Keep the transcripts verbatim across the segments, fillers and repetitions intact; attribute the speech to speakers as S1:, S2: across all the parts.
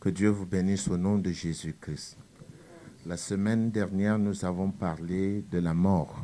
S1: Que Dieu vous bénisse au nom de Jésus-Christ. La semaine dernière, nous avons parlé de la mort.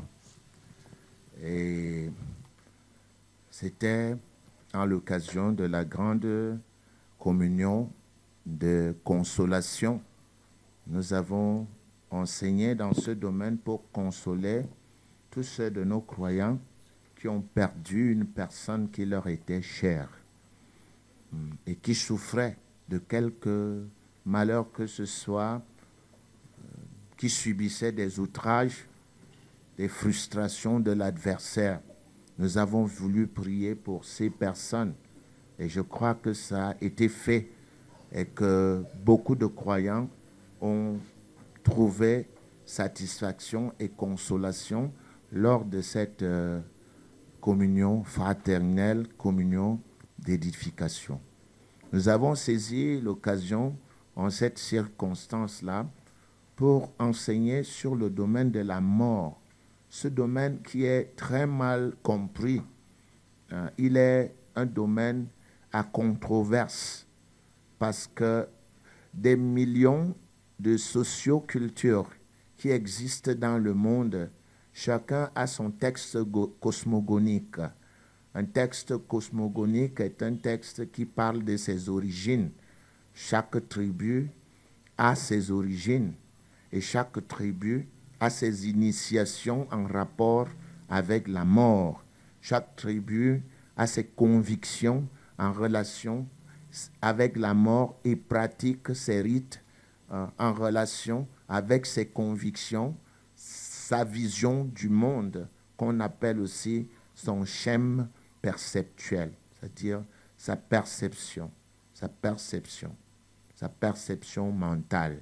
S1: Et c'était à l'occasion de la grande communion de consolation. Nous avons enseigné dans ce domaine pour consoler tous ceux de nos croyants qui ont perdu une personne qui leur était chère et qui souffraient de quelque malheur que ce soit, qui subissaient des outrages, des frustrations de l'adversaire. Nous avons voulu prier pour ces personnes et je crois que ça a été fait et que beaucoup de croyants ont trouvé satisfaction et consolation lors de cette euh, communion fraternelle, communion d'édification. Nous avons saisi l'occasion en cette circonstance-là pour enseigner sur le domaine de la mort, ce domaine qui est très mal compris. Euh, il est un domaine à controverse parce que des millions de sociocultures qui existent dans le monde, chacun a son texte cosmogonique. Un texte cosmogonique est un texte qui parle de ses origines. Chaque tribu a ses origines et chaque tribu a ses initiations en rapport avec la mort. Chaque tribu a ses convictions en relation avec la mort et pratique ses rites euh, en relation avec ses convictions, sa vision du monde qu'on appelle aussi son schème perceptuel, c'est-à-dire sa perception, sa perception, sa perception mentale.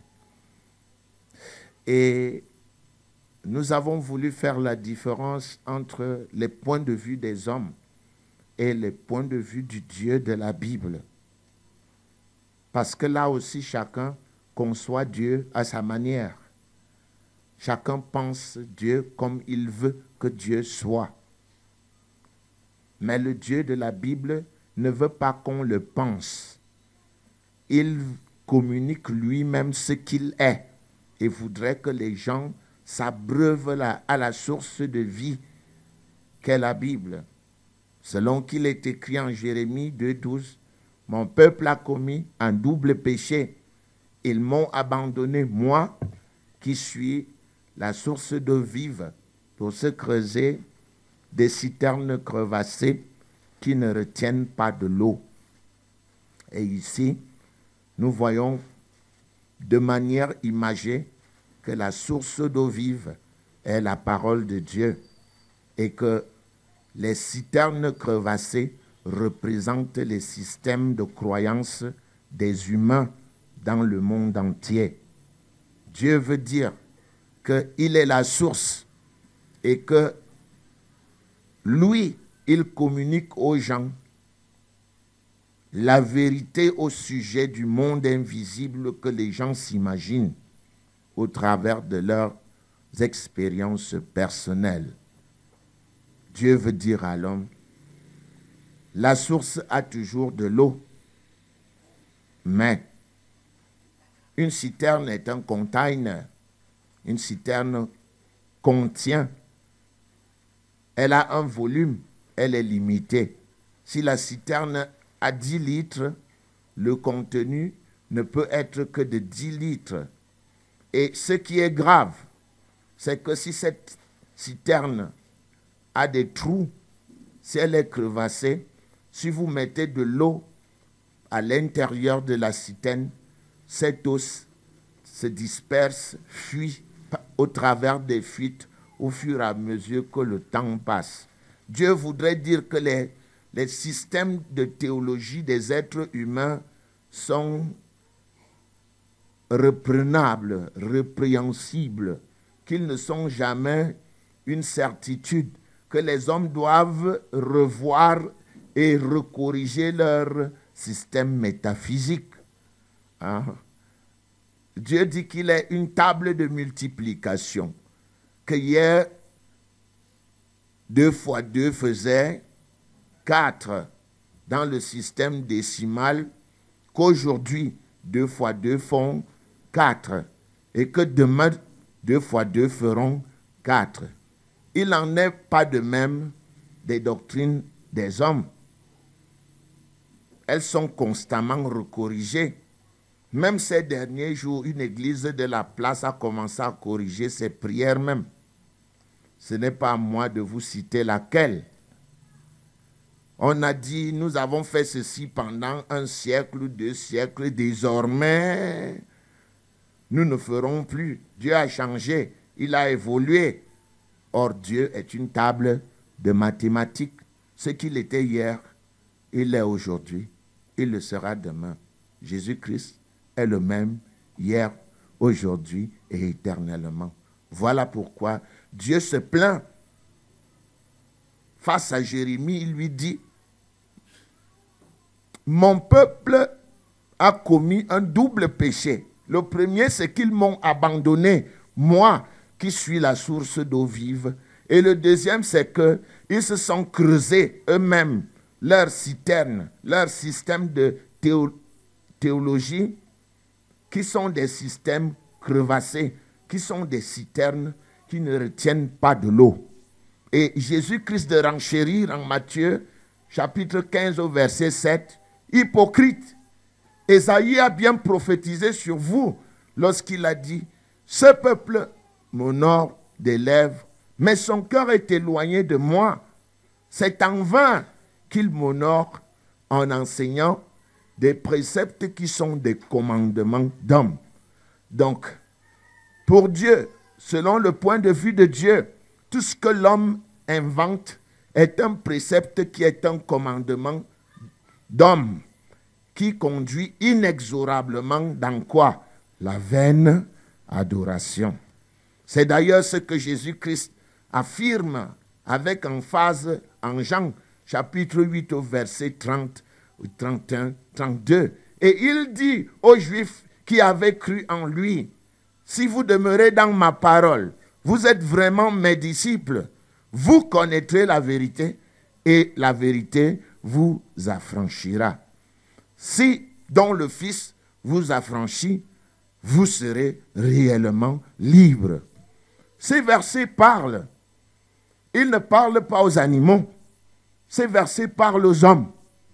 S1: Et nous avons voulu faire la différence entre les points de vue des hommes et les points de vue du Dieu de la Bible. Parce que là aussi, chacun conçoit Dieu à sa manière. Chacun pense Dieu comme il veut que Dieu soit. Mais le Dieu de la Bible ne veut pas qu'on le pense. Il communique lui-même ce qu'il est et voudrait que les gens s'abreuvent la, à la source de vie qu'est la Bible. Selon qu'il est écrit en Jérémie deux douze, « Mon peuple a commis un double péché. Ils m'ont abandonné, moi, qui suis la source d'eau vive, pour se creuser des citernes crevassées qui ne retiennent pas de l'eau. » Et ici, nous voyons de manière imagée que la source d'eau vive est la parole de Dieu et que les citernes crevassées représentent les systèmes de croyance des humains dans le monde entier. Dieu veut dire qu'il est la source et que lui, il communique aux gens la vérité au sujet du monde invisible que les gens s'imaginent au travers de leurs expériences personnelles. Dieu veut dire à l'homme, la source a toujours de l'eau, mais une citerne est un container. Une citerne contient, elle a un volume, elle est limitée. Si la citerne a dix litres, le contenu ne peut être que de dix litres. Et ce qui est grave, c'est que si cette citerne a des trous, si elle est crevassée, si vous mettez de l'eau à l'intérieur de la citerne, cette eau se disperse, fuit au travers des fuites au fur et à mesure que le temps passe. Dieu voudrait dire que les, les systèmes de théologie des êtres humains sont reprenables, répréhensibles, qu'ils ne sont jamais une certitude, que les hommes doivent revoir et recorriger leur système métaphysique. Hein? Dieu dit qu'il est une table de multiplication, que hier, deux fois deux faisait quatre dans le système décimal, qu'aujourd'hui, deux fois deux font quatre. Et que demain, deux fois deux feront quatre. Il n'en est pas de même des doctrines des hommes. Elles sont constamment recorrigées. Même ces derniers jours, une église de la place a commencé à corriger ses prières même. Ce n'est pas à moi de vous citer laquelle. On a dit, nous avons fait ceci pendant un siècle ou deux siècles. Désormais, nous ne ferons plus. Dieu a changé, il a évolué. Or, Dieu est une table de mathématiques. Ce qu'il était hier, il est aujourd'hui, il le sera demain. Jésus-Christ est le même hier, aujourd'hui et éternellement. Voilà pourquoi Dieu se plaint. Face à Jérémie, il lui dit, « Mon peuple a commis un double péché. Le premier, c'est qu'ils m'ont abandonné, moi qui suis la source d'eau vive. Et le deuxième, c'est qu'ils se sont creusés eux-mêmes leur citerne, leur système de théo théologie, qui sont des systèmes crevassés, qui sont des citernes qui ne retiennent pas de l'eau. » Et Jésus-Christ de renchérir en Matthieu, chapitre quinze au verset sept, « Hypocrite, Ésaïe a bien prophétisé sur vous lorsqu'il a dit, « Ce peuple m'honore des lèvres, mais son cœur est éloigné de moi. C'est en vain qu'il m'honore en enseignant des préceptes qui sont des commandements d'hommes. » Donc, pour Dieu, selon le point de vue de Dieu, tout ce que l'homme invente est un précepte qui est un commandement d'homme, qui conduit inexorablement dans quoi? La vaine adoration. C'est d'ailleurs ce que Jésus-Christ affirme avec emphase en Jean, chapitre huit au verset trente, trente et un, trente-deux. Et il dit aux Juifs qui avaient cru en lui, « Si vous demeurez dans ma parole, vous êtes vraiment mes disciples, vous connaîtrez la vérité et la vérité vous affranchira. Si, dont le Fils vous affranchit, vous serez réellement libres. » Ces versets parlent. Ils ne parlent pas aux animaux. Ces versets parlent aux hommes.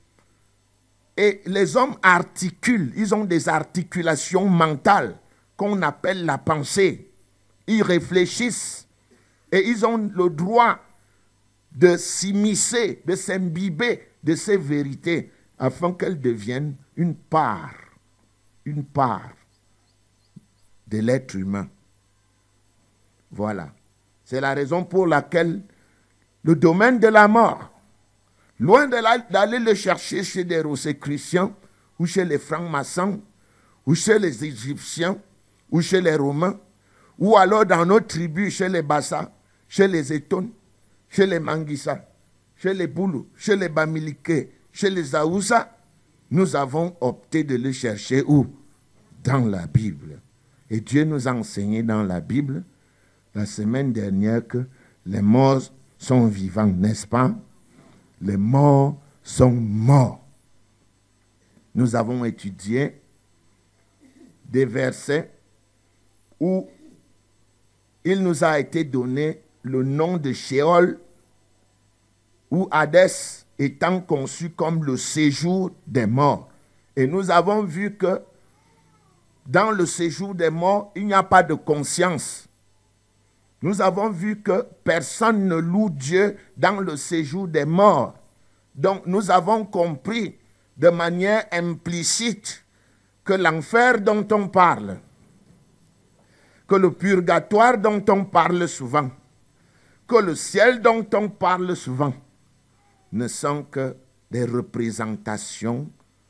S1: Et les hommes articulent. Ils ont des articulations mentales qu'on appelle la pensée. Ils réfléchissent. Et ils ont le droit de s'immiscer, de s'imbiber de ces vérités afin qu'elles deviennent une part, une part de l'être humain. Voilà. C'est la raison pour laquelle le domaine de la mort, loin d'aller le chercher chez des Rosicruciens ou chez les francs-maçons ou chez les Égyptiens ou chez les Romains ou alors dans nos tribus chez les Bassa, chez les Étones, chez les Manguissa, chez les Boulou, chez les Bamileke, chez les Aoussa, nous avons opté de le chercher où? Dans la Bible. Et Dieu nous a enseigné dans la Bible la semaine dernière que les morts sont vivants, n'est-ce pas? Les morts sont morts. Nous avons étudié des versets où il nous a été donné le nom de Sheol, ou Hadès étant conçu comme le séjour des morts. Et nous avons vu que dans le séjour des morts, il n'y a pas de conscience. Nous avons vu que personne ne loue Dieu dans le séjour des morts. Donc nous avons compris de manière implicite que l'enfer dont on parle, que le purgatoire dont on parle souvent, que le ciel dont on parle souvent, ne sont que des représentations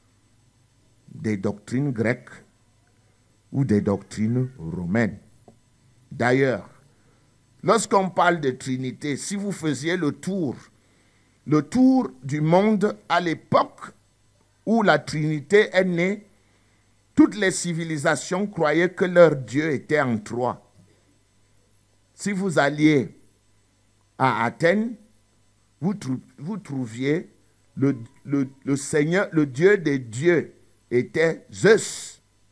S1: des doctrines grecques ou des doctrines romaines. D'ailleurs, lorsqu'on parle de Trinité, si vous faisiez le tour, le tour du monde à l'époque où la Trinité est née, toutes les civilisations croyaient que leur Dieu était en trois. Si vous alliez à Athènes, vous, trou vous trouviez le, le, le Seigneur, le Dieu des dieux était Zeus.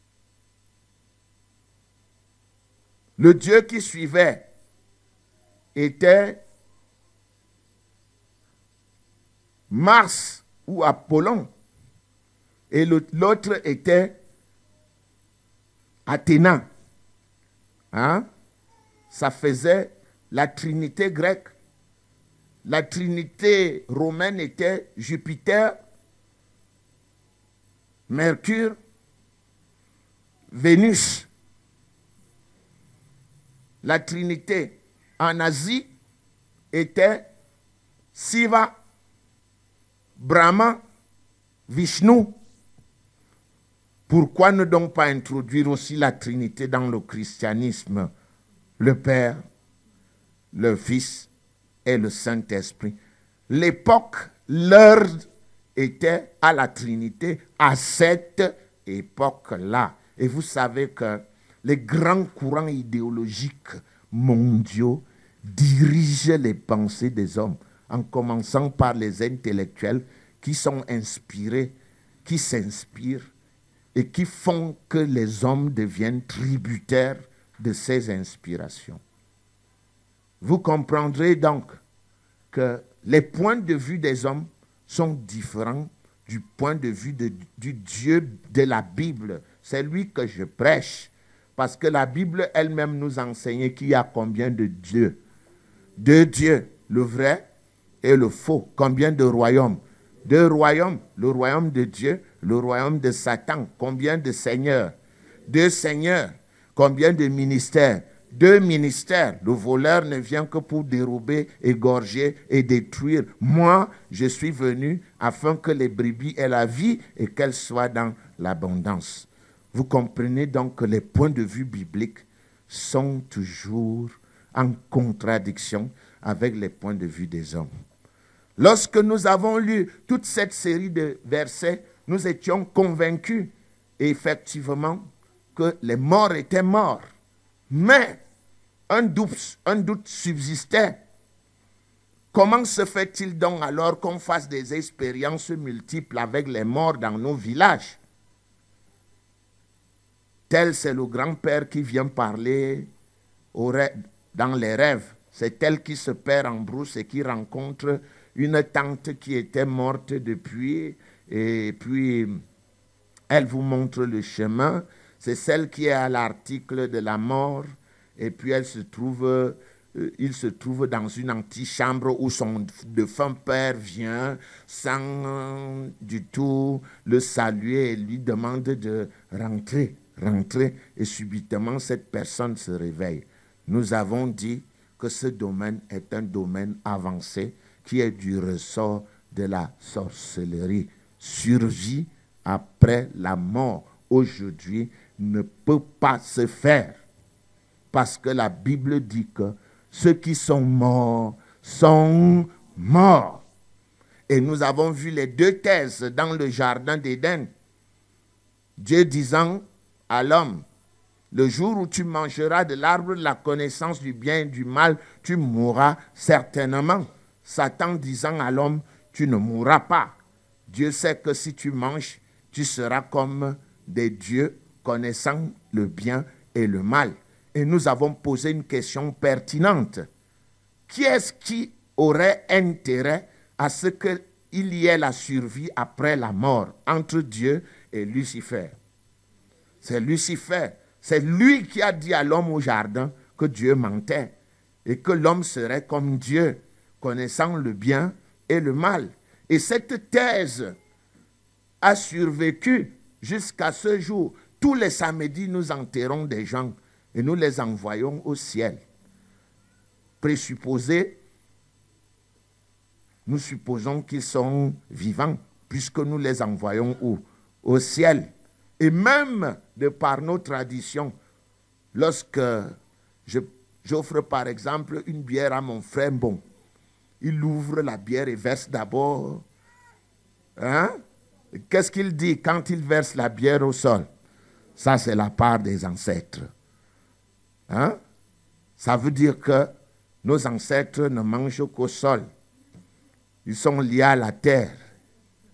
S1: Le dieu qui suivait était Mars ou Apollon. Et l'autre était Athéna. Hein? Ça faisait la trinité grecque. La trinité romaine était Jupiter, Mercure, Vénus. La trinité en Asie était Shiva, Brahma, Vishnu. Pourquoi ne donc pas introduire aussi la trinité dans le christianisme? Le Père, le Fils et le Saint-Esprit. L'époque, l'heure était à la Trinité à cette époque-là. Et vous savez que les grands courants idéologiques mondiaux dirigent les pensées des hommes, en commençant par les intellectuels qui sont inspirés, qui s'inspirent et qui font que les hommes deviennent tributaires de ces inspirations. Vous comprendrez donc que les points de vue des hommes sont différents du point de vue de, du Dieu de la Bible. C'est lui que je prêche. Parce que la Bible elle-même nous enseigne qu'il y a combien de dieux? Deux dieux, le vrai et le faux. Combien de royaumes? Deux royaumes, le royaume de Dieu, le royaume de Satan. Combien de seigneurs? Deux seigneurs. Combien de ministères? Deux ministères. Le voleur ne vient que pour dérober, égorger et détruire. Moi, je suis venu afin que les brebis aient la vie et qu'elles soient dans l'abondance. Vous comprenez donc que les points de vue bibliques sont toujours en contradiction avec les points de vue des hommes. Lorsque nous avons lu toute cette série de versets, nous étions convaincus, effectivement, que les morts étaient morts. Mais un doute, un doute subsistait. Comment se fait-il donc alors qu'on fasse des expériences multiples avec les morts dans nos villages? Tel c'est le grand-père qui vient parler au rêve, dans les rêves. C'est tel qui se perd en brousse et qui rencontre une tante qui était morte depuis. Et puis, elle vous montre le chemin. C'est celle qui est à l'article de la mort. Et puis, elle se trouve, euh, il se trouve dans une antichambre où son défunt père vient sans euh, du tout le saluer et lui demande de rentrer. Rentrer et subitement cette personne se réveille. Nous avons dit que ce domaine est un domaine avancé qui est du ressort de la sorcellerie. Survie après la mort aujourd'hui ne peut pas se faire parce que la Bible dit que ceux qui sont morts sont morts. Et nous avons vu les deux thèses dans le jardin d'Éden. Dieu disant à l'homme, le jour où tu mangeras de l'arbre de la connaissance du bien et du mal, tu mourras certainement. Satan disant à l'homme, tu ne mourras pas. Dieu sait que si tu manges, tu seras comme des dieux connaissant le bien et le mal. Et nous avons posé une question pertinente. Qui est-ce qui aurait intérêt à ce qu'il y ait la survie après la mort entre Dieu et Lucifer? C'est Lucifer. C'est lui qui a dit à l'homme au jardin que Dieu mentait et que l'homme serait comme Dieu, connaissant le bien et le mal. Et cette thèse a survécu jusqu'à ce jour. Tous les samedis, nous enterrons des gens et nous les envoyons au ciel. Présupposés, nous supposons qu'ils sont vivants puisque nous les envoyons où? Au ciel. Et même de par nos traditions, lorsque j'offre par exemple une bière à mon frère, bon, il ouvre la bière et verse d'abord. Hein? Qu'est-ce qu'il dit quand il verse la bière au sol? Ça, c'est la part des ancêtres. Hein? Ça veut dire que nos ancêtres ne mangent qu'au sol. Ils sont liés à la terre.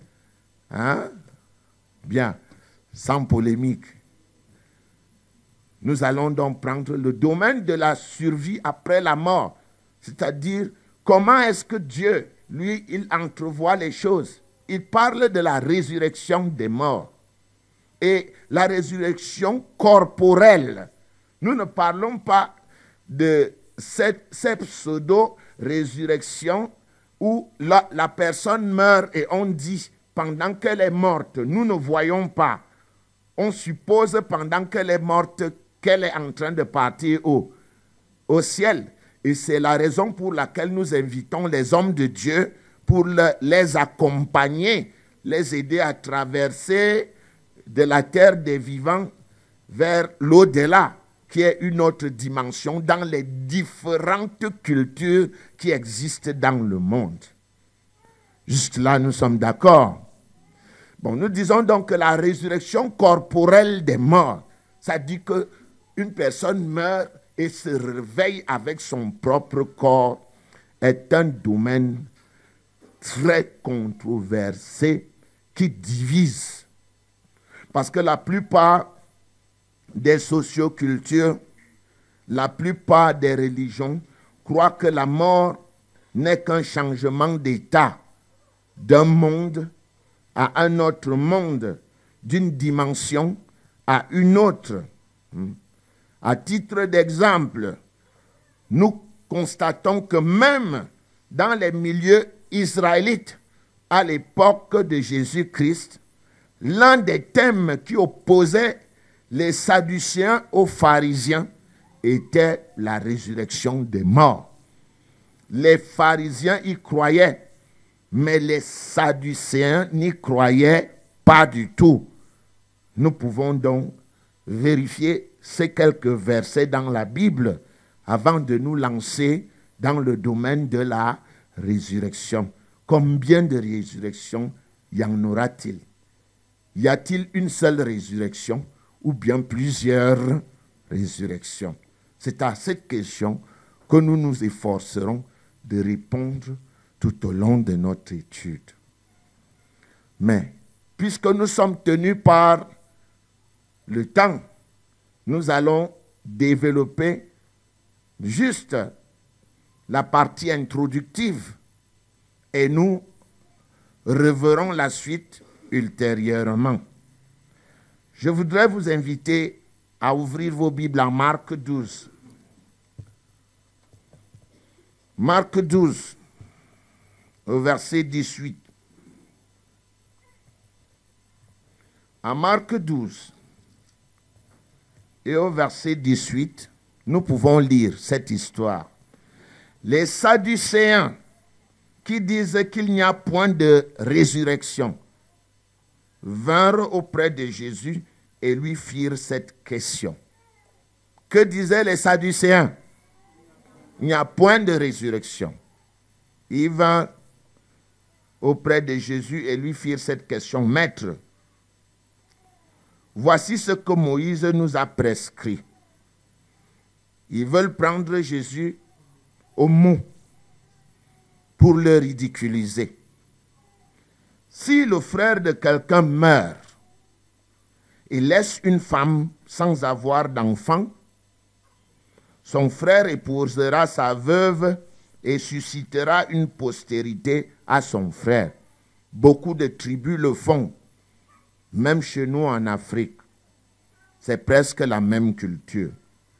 S1: Hein? Bien. Sans polémique. Nous allons donc prendre le domaine de la survie après la mort, c'est-à-dire comment est-ce que Dieu, lui, il entrevoit les choses. Il parle de la résurrection des morts et la résurrection corporelle. Nous ne parlons pas de cette, cette pseudo-résurrection où la, la personne meurt et on dit pendant qu'elle est morte, nous ne voyons pas. On suppose pendant qu'elle est morte qu'elle est en train de partir au, au ciel. Et c'est la raison pour laquelle nous invitons les hommes de Dieu pour le, les accompagner, les aider à traverser de la terre des vivants vers l'au-delà, qui est une autre dimension dans les différentes cultures qui existent dans le monde. Juste là, nous sommes d'accord. Bon, nous disons donc que la résurrection corporelle des morts, ça dit qu'une personne meurt et se réveille avec son propre corps, est un domaine très controversé qui divise. Parce que la plupart des sociocultures, la plupart des religions croient que la mort n'est qu'un changement d'état d'un monde à un autre monde, d'une dimension à une autre. À titre d'exemple, nous constatons que même dans les milieux israélites, à l'époque de Jésus-Christ, l'un des thèmes qui opposait les Sadducéens aux pharisiens était la résurrection des morts. Les pharisiens y croyaient, mais les Sadducéens n'y croyaient pas du tout. Nous pouvons donc vérifier ces quelques versets dans la Bible avant de nous lancer dans le domaine de la résurrection. Combien de résurrections y en aura-t-il? Y a-t-il une seule résurrection ou bien plusieurs résurrections? C'est à cette question que nous nous efforcerons de répondre tout au long de notre étude. Mais, puisque nous sommes tenus par le temps, nous allons développer juste la partie introductive et nous reverrons la suite ultérieurement. Je voudrais vous inviter à ouvrir vos Bibles en Marc douze. Marc douze, au verset dix-huit. En Marc douze et au verset dix-huit, nous pouvons lire cette histoire. Les Sadducéens qui disent qu'il n'y a point de résurrection vinrent auprès de Jésus et lui firent cette question. Que disaient les Sadducéens? Il n'y a point de résurrection. Ils vinrent auprès de Jésus et lui firent cette question. Maître, voici ce que Moïse nous a prescrit. Ils veulent prendre Jésus au mot pour le ridiculiser. Si le frère de quelqu'un meurt et laisse une femme sans avoir d'enfant, son frère épousera sa veuve et suscitera une postérité à son frère. Beaucoup de tribus le font, même chez nous en Afrique. C'est presque la même culture.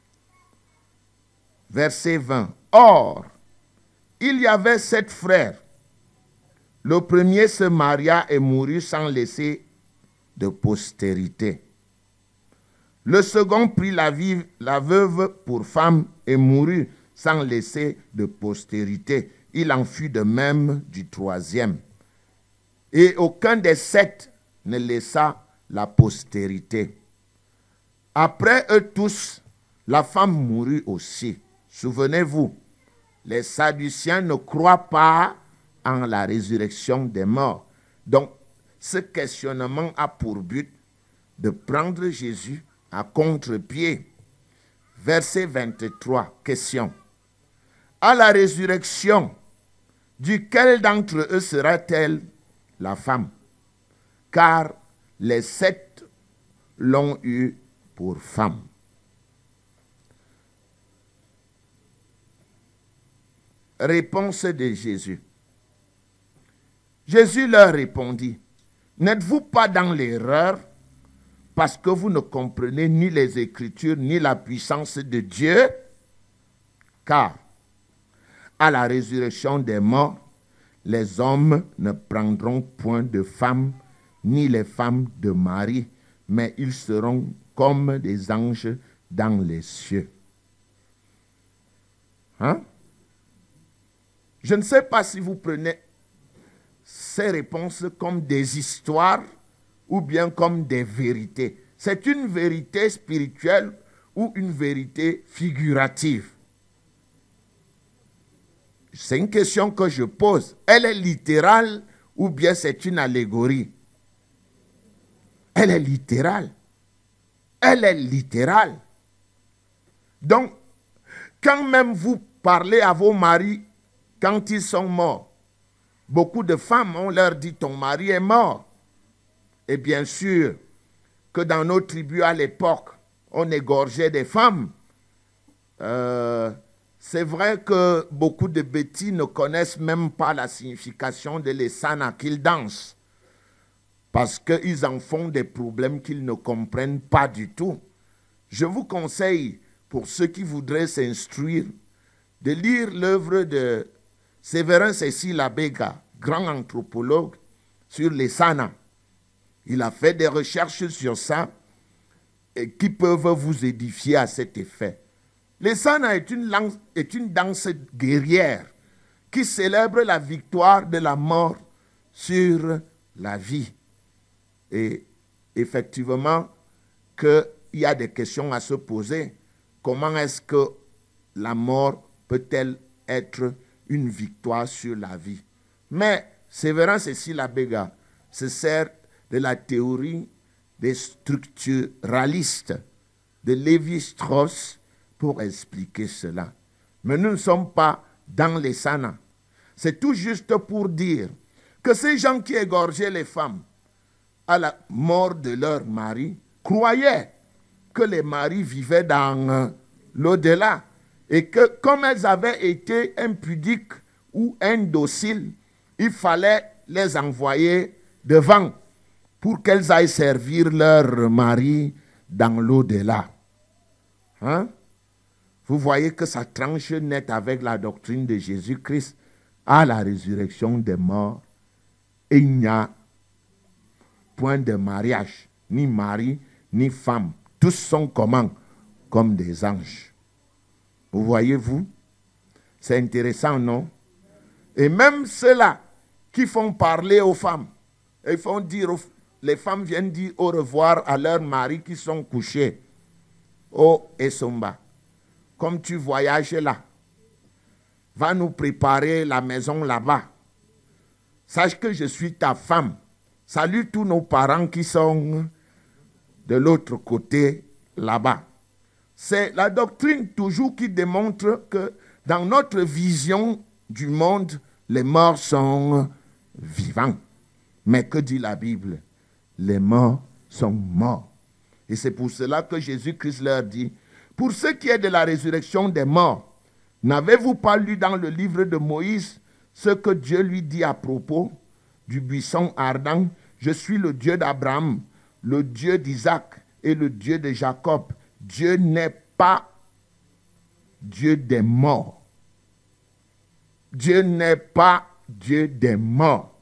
S1: Verset vingt. Or, il y avait sept frères. Le premier se maria et mourut sans laisser de postérité. Le second prit la, vive, la veuve pour femme et mourut sans laisser de postérité. Il en fut de même du troisième. Et aucun des sept ne laissa la postérité. Après eux tous, la femme mourut aussi. Souvenez-vous, les Sadduciens ne croient pas en la résurrection des morts. Donc, ce questionnement a pour but de prendre Jésus à contre-pied. Verset vingt-trois, question. À la résurrection, duquel d'entre eux sera-t-elle la femme? Car les sept l'ont eue pour femme. réponse de Jésus. Jésus leur répondit, « N'êtes-vous pas dans l'erreur parce que vous ne comprenez ni les Écritures ni la puissance de Dieu? Car à la résurrection des morts, les hommes ne prendront point de femmes ni les femmes de mari, mais ils seront comme des anges dans les cieux. » Hein? Je ne sais pas si vous prenez ces réponses comme des histoires ou bien comme des vérités. C'est une vérité spirituelle ou une vérité figurative? C'est une question que je pose. Elle est littérale ou bien c'est une allégorie? Elle est littérale. Elle est littérale. Donc, quand même vous parlez à vos maris quand ils sont morts, beaucoup de femmes, on leur dit ton mari est mort. Et bien sûr que dans nos tribus à l'époque, on égorgeait des femmes. Euh, c'est vrai que beaucoup de bêtis ne connaissent même pas la signification de l'Esana qu'ils dansent. Parce qu'ils en font des problèmes qu'ils ne comprennent pas du tout. Je vous conseille, pour ceux qui voudraient s'instruire, de lire l'œuvre de Séverin Cécile Abega, grand anthropologue, sur l'Esana. Il a fait des recherches sur ça et qui peuvent vous édifier à cet effet. L'Esana est une, est une danse guerrière qui célèbre la victoire de la mort sur la vie. Et effectivement, qu'il y a des questions à se poser. Comment est-ce que la mort peut-elle être une victoire sur la vie? Mais Séverin Cécile Abega se sert de la théorie des structuralistes de Lévi-Strauss pour expliquer cela. Mais nous ne sommes pas dans les sanas. C'est tout juste pour dire que ces gens qui égorgeaient les femmes à la mort de leur mari croyaient que les maris vivaient dans l'au-delà et que comme elles avaient été impudiques ou indociles, il fallait les envoyer devant pour qu'elles aillent servir leur mari dans l'au-delà. Hein? Vous voyez que ça tranche net avec la doctrine de Jésus-Christ à la résurrection des morts. Et il n'y a point de mariage, ni mari, ni femme. Tous sont comment? Comme des anges. Vous voyez-vous? C'est intéressant, non? Et même ceux-là qui font parler aux femmes, ils font dire, aux, les femmes viennent dire au revoir à leurs maris qui sont couchés. Oh, Esomba, comme tu voyages là, va nous préparer la maison là-bas. Sache que je suis ta femme. Salue tous nos parents qui sont de l'autre côté là-bas. C'est la doctrine toujours qui démontre que dans notre vision du monde, les morts sont vivants. Mais que dit la Bible? Les morts sont morts. Et c'est pour cela que Jésus-Christ leur dit, pour ce qui est de la résurrection des morts, n'avez-vous pas lu dans le livre de Moïse ce que Dieu lui dit à propos du buisson ardent? Je suis le Dieu d'Abraham, le Dieu d'Isaac et le Dieu de Jacob. Dieu n'est pas Dieu des morts. Dieu n'est pas Dieu des morts.